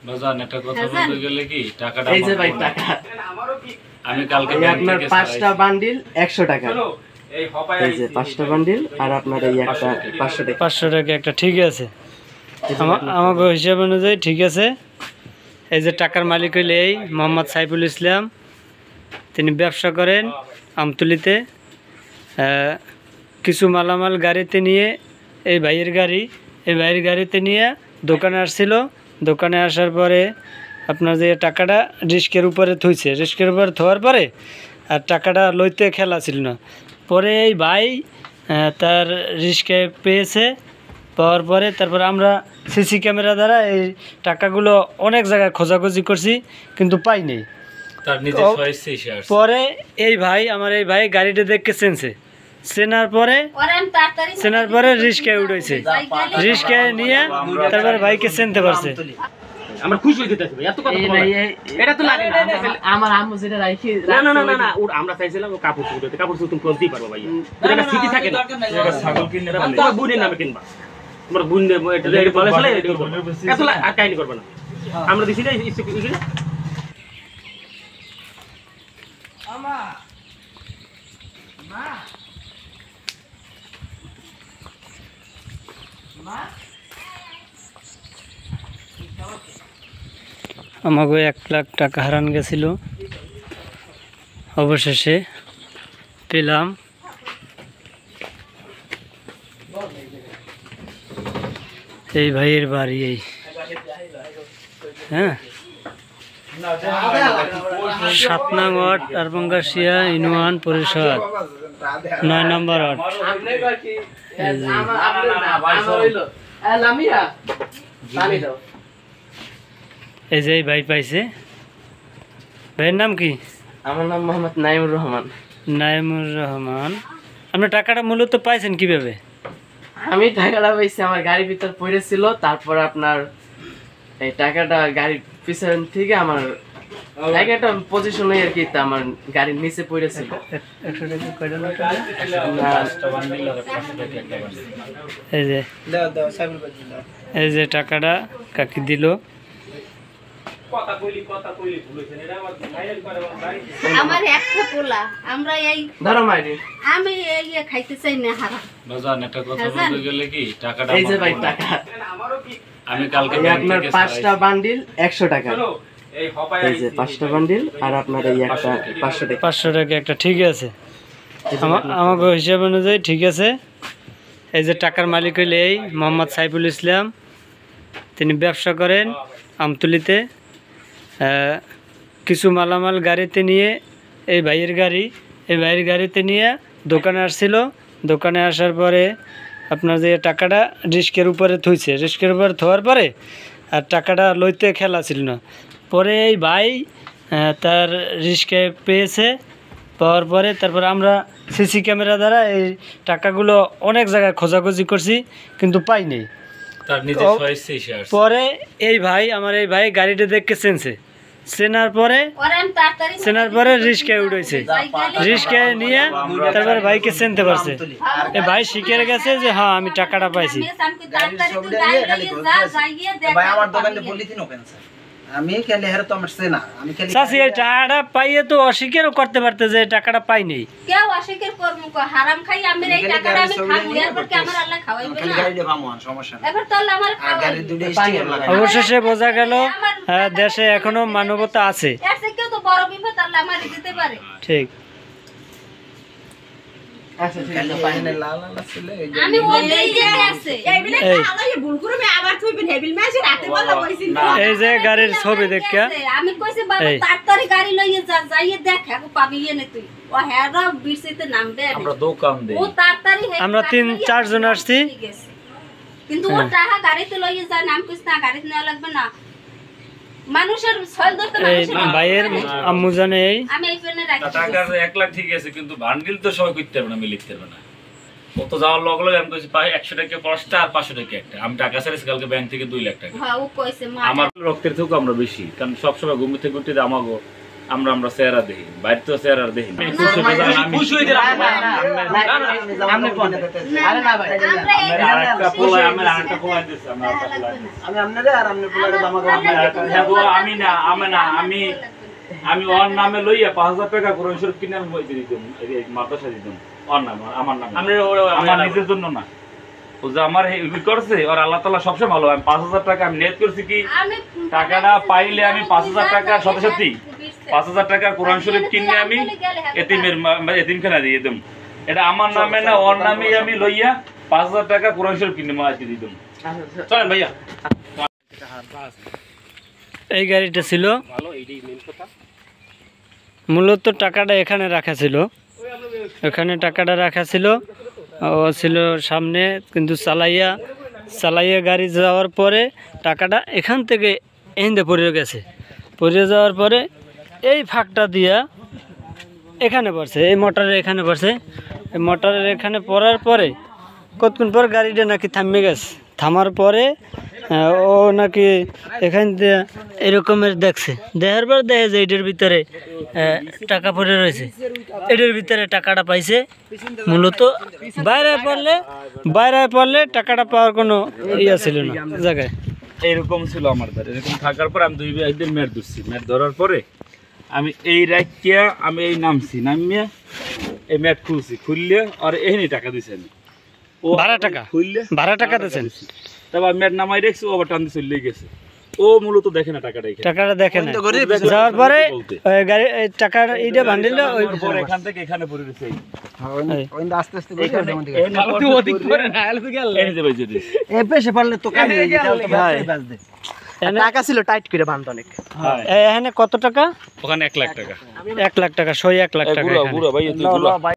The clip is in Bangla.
বাজান একটা কথা বলতে গেলে কি টাকাটা এই যে ভাই টাকা আমি কালকে আপনার 5টা বান্ডিল 100 টাকা এই যে 5টা বান্ডিল আর আপনার এই একটা 500 টাকা একটা ঠিক আছে আমাকে হিসাব অনুযায়ী ঠিক আছে। এই যে টাকার মালিক হইলে এই মোহাম্মদ সাইফুল ইসলাম, তিনি ব্যবসা করেন আমতলিতে। কিছু মালামাল গাড়িতে নিয়ে এই ভাইয়ের গাড়িতে নিয়ে দোকানে আসছিল। দোকানে আসার পরে আপনার যে টাকাটা রিস্কের উপরে থুইছে, রিস্কের উপরে থোয়ার পরে আর টাকাটা লইতে খেলা ছিল না। পরে এই ভাই তার রিস্কে পেয়েছে, পাওয়ার পরে তারপরে আমরা সিসি ক্যামেরা দ্বারা এই টাকাগুলো অনেক জায়গায় খোঁজাখুঁজি করছি কিন্তু পাইনি। পরে এই ভাই গাড়িটা দেখে চেনার পরে রিস্কায় উঠেছে, রিস্কায় নিয়ে তারপরে ভাইকে চিনতে পারছে। আমরা খুশি হইতে চাইছি এত কথা বলা এটা তো লাগে না আমার আম্মু যেটা রাখি না ওর আমরা চাইছিলাম ও কাপড় তুমি করতেই পারবো ভাই এটা সিটি থাকে না এটা ছাগল কিনলে না তো বুনের নামে কিনবা তোমার বুন এটা বলে চলে এত আর কাহিনী করবে না আমরা দিছি না আমা মা মা আমাকে 1 লাখ টাকা হারান গেছিল, অবশেষে পেলাম। এই ভাইয়ের বাড়ি এই, হ্যাঁ 7 নং ওয়ার্ড আরবঙ্গাসিয়া ইউনিয়ন পরিষদ 9 নম্বর ওয়ার্ড। এই যে ভাই পাইছে। ভাইয়ের নাম কি? আমার নাম মোহাম্মদ নাইমুর রহমান। নাইমুর রহমান। আপনি টাকাটা মূলত পাইছেন কিভাবে? আমি টাকাটা পাইছি আমার গাড়ির ভিতর পড়েছিল, তারপর আপনার এই টাকাটা গাড়ির পিছন থেকে আমার একটা পজিশনে আর কি আমার গাড়ির নিচে পড়েছিল। 100 টাকা কয়টা লোক? এই যে টাকাটা কাকি দিল। আমার একটা পোলা আমরা এই ধরো মাইরি আমি এই খাইতে চাই না হারাম বাজান একটা কথা বলতে গেলে কি টাকাটা এই যে ভাই টাকা আমি কালকে আপনার 5টা বান্ডিল 100 টাকা এই যে 5টা বান্ডিল আর আপনার এই একটা 500 টাকা একটা ঠিক আছে আমাকে হিসাব অনুযায়ী ঠিক আছে। এই যে টাকার মালিক হইলে এই মোহাম্মদ সাইফুল ইসলাম, তিনি ব্যবসা করেন আমতলিতে। কিছু মালামাল গাড়িতে নিয়ে এই ভাইয়ের গাড়িতে নিয়ে দোকানে আসছিল। দোকানে আসার পরে আপনার যে টাকাটা রিস্কের উপরে থুইছে, রিস্কের উপরে থোয়ার পরে আর টাকাটা লইতে খেলা ছিল না। পরে এই ভাই তার রিস্কে পেয়েছে, পাওয়ার পরে তারপরে আমরা সিসি ক্যামেরা দ্বারা এই টাকাগুলো অনেক জায়গায় খোঁজাখুঁজি করছি কিন্তু পাইনি। পরে এই ভাই গাড়িটা দেখে চেনার পরে রিস্কায় উঠেছে, রিস্কায় নিয়ে তারপরে ভাইকে চিনতে পারছে। এই ভাই শিখে গেছে যে হ্যাঁ আমি টাকাটা পাইছি। আমি খেলে হেরে তো আমার সেনা আমি খেলে চাচি এই টাকাটা পাইয়ে তো অস্বীকারও করতে পারতে যে টাকাটা পাইনি। কেউ অস্বীকার করব কো হারাম খাই আমি এই টাকাটা আমি খাবো এরপর কি আমার আল্লাহ খাওয়াইবে না? খালি গাড়িতে ভামন সমস্যা না। এবার তাহলে আমার গাড়ির দুটো স্টিকার লাগাই। অবশেষে বোঝা গেল দেশে এখনো মানবতা আছে। এসে কেউ তো বড় বিপদ আল্লাহ আমার দিতে পারে। ঠিক আচ্ছা খালি পাইনে লাল লাল ছিল এই যে আমি ওই যে আছে এই বিলে আলাই ভুল করে আমি আবার থইবেন হেবিল মাসে রাতে বলা কইছিন এই যে গাড়ির ছবি দেখা আমি কইছি বাবা তাড়াতাড়ি গাড়ি লইয়ে যাইয়ে দেখ আকো পাবি এনে তুই ও হেরা বিরসিতে নামবে আমরা দোকান দেই ও তাড়াতাড়ি আমরা 3-4 জন আসছি কিন্তু ও টাকা গাড়িতে লইয়ে যায় নাম কইছ না গাড়িতে নেওয়া লাগবে না মানুষের ছল ধরতে মানুষের ভাইয়ের আম্মু জানে এই আমি এই পেনে রাখি টাকা 1 লাখ ঠিক আছে কিন্তু বান্ডিল তো সবাই করতে পারবে না, আমি লিখতে পারবে না। কত যাওয়ার লগ লগ আমি কইছি 100 টাকা 5টা আর 500 টাকা একটা। আমি টাকা ছেড়েছি কালকে ব্যাংক থেকে 2 লাখ টাকা। হ্যাঁ ও কইছে মা আমার রক্তের থেকেও আমরা বেশি, কারণ সব সময় ঘুম থেকে উঠে আমাগো আমরা চেহারা দেখি, বাইরে তো চেহারা দেখি না। খুশি হইতে রাখবো ভাই। আপনি কোন আরে না ভাই, আরেকটা পোলা, আমার আরেকটা পোলা দিছে, আমরা আরেকটা পোলা দিছি। আমি আপনারে আর আপনি পোলারে জামা কাপড় হ্যাঁ গো, আমি ওর নামে লইয়া 5,000 টাকা কোরআন শরীফ কিনে আমি বই দিয়ে দিতাম, এই মাদ্রাসা দিতাম ওর নামে, আমার নামে, আমার নিজের জন্য না। ও যে আমার এই করছে, আর আল্লাহ তাআলা সবসময় ভালো। আমি 5,000 টাকা আমি নিয়ত করছি কি, টাকাটা পাইলে আমি 5,000 টাকার সাথে সাথে 5,000 টাকার কোরআন শরীফ কিনে আমি এতিমখানা দিয়ে দিতাম। এটা আমার নামে না, ওর নামেই আমি লইয়া 5,000 টাকা কোরআন শরীফ কিনে মাকে দিতাম। চলেন ভাইয়া। এই গাড়িটা ছিল, ভালো, এইটাই মেন কথা। মূলত টাকাটা এখানে রাখা ছিল, এখানে টাকাটা রাখা ছিল। ও ছিল সামনে, কিন্তু চালাইয়া গাড়ি যাওয়ার পরে টাকাটা এখান থেকে এখানে পড়ে গেছে। পড়ে যাওয়ার পরে এই ফাঁকটা দিয়া এখানে পড়ছে, এই মোটরের এখানে পড়ছে। এই মোটরের এখানে পড়ার পরে কতক্ষণ পর গাড়িটা নাকি থামে গেছে। থামার পরে ও নাকি এখান দিয়ে এরকমের দেখছে, দেখার পর দেখে যে এটার ভিতরে টাকা পড়ে রয়েছে। এটার ভিতরে টাকাটা পাইছে। মূলত বাইরে পড়লে টাকাটা পাওয়ার কোনো ইয়া ছিল না জায়গায়। এরকম ছিল আমার দ্বারা। এরকম থাকার পর আমি 2 ভাইদের ম্যাট ধরছি। ম্যাট ধরার পরে আমি এই রাখিয়া আমি এই নামিয়া এই ম্যাট খুলছি, খুললে আর এখানে টাকা দিছি আমি। ও ভাড়া টাকা দিয়েছেন। তারপর ম্যাট নামাই রেখছি, ও আবার টান দিয়ে চলে গেছে। ও মূলত দেখে না টাকাটা দেখে না। যাওয়ার পরে গাড়ি টাকার এইটা বান্ডিলটা ওই এখান থেকে এখানে পড়ে রয়েছে। ওইন্দা আস্তে আস্তে বসে যেমন দিকে তুই ওদিক করে না, আইলে তো গেল। এই যে ভাই যদি এ পেছে পারলে তো কাজ হয়ে যেত, তো ভাই বাজ দে। টাকা ছিল টাইট করে বাঁধ অনেক। এখানে কত টাকা? ওখানে 1 লাখ টাকা। 1 লাখ টাকা, 1 লাখ টাকা। বুড়া ভাই